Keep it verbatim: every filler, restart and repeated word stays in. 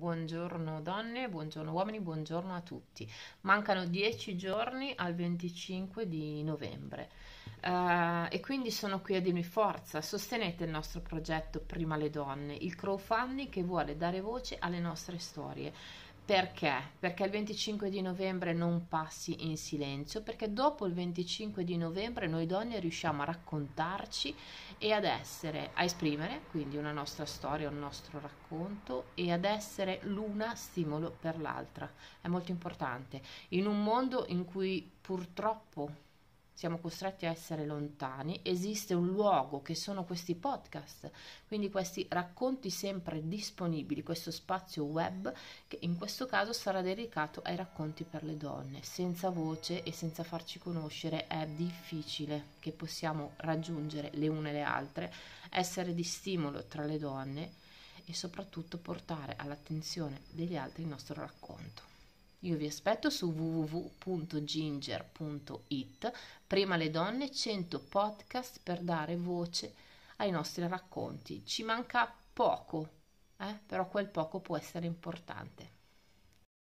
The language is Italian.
buongiorno donne, buongiorno uomini, buongiorno a tutti. Mancano dieci giorni al venticinque di novembre eh, e quindi sono qui a dirmi forza, sostenete il nostro progetto Prima le donne, il crowdfunding che vuole dare voce alle nostre storie. Perché? Perché il venticinque di novembre non passi in silenzio, perché dopo il venticinque di novembre noi donne riusciamo a raccontarci e ad essere, a esprimere quindi una nostra storia, un nostro racconto e ad essere l'una stimolo per l'altra. È molto importante. In un mondo in cui purtroppo siamo costretti a essere lontani, esiste un luogo che sono questi podcast, quindi questi racconti sempre disponibili, questo spazio web che in questo caso sarà dedicato ai racconti per le donne. Senza voce e senza farci conoscere è difficile che possiamo raggiungere le une e le altre, essere di stimolo tra le donne e soprattutto portare all'attenzione degli altri il nostro racconto. Io vi aspetto su w w w punto ginger punto it. Prima le donne, cento podcast per dare voce ai nostri racconti. Ci manca poco, eh? Però quel poco può essere importante.